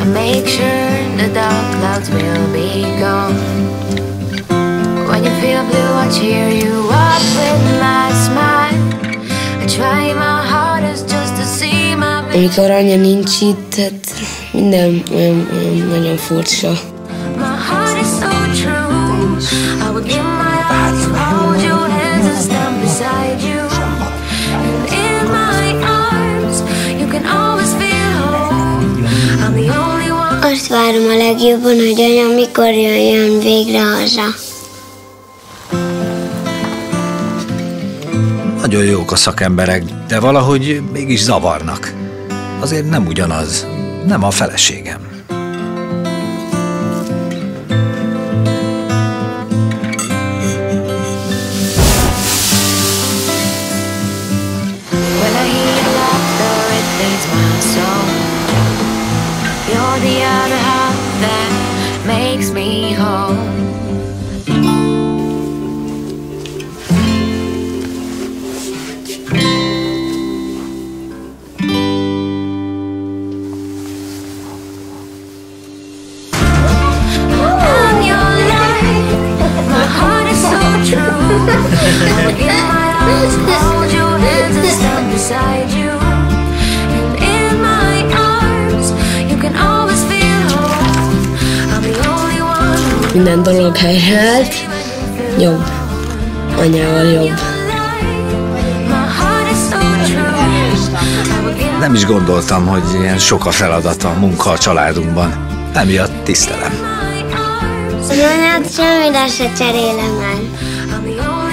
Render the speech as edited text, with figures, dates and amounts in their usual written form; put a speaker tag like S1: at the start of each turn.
S1: make sure the dark clouds will be gone. When you feel blue, I cheer you up with my smile. I try my hardest just to see my...
S2: Amikor anya nincs itt, hát minden olyan nagyon furcsa.
S1: My heart is so true. I would give my eyes to hold your hands and stand beside you. And in my arms, you can always feel home. I'm the only one.
S3: Azt várom a legjobban, hogy anya mikor jöjjön végre haza.
S4: Nagyon jók a szakemberek, de valahogy mégis zavarnak. Azért nem ugyanaz, nem a feleségem.
S1: When I hear laughter, it feeds my soul. You're the other half that makes me whole. I'm your light, my heart is so true. I would give my arms to hold your hands and stand beside you. And in my arms, you can always feel home. I'm the only one.
S2: Minden dolog helyreállt, jobb. Anyával jobb.
S1: My heart is so true. I would give
S4: Nem is gondoltam, hogy ilyen sok a feladat, a munka a családunkban. Emiatt tisztelem.
S1: my arms.
S3: Az anyát semmire se cserélem el.
S1: I'm the only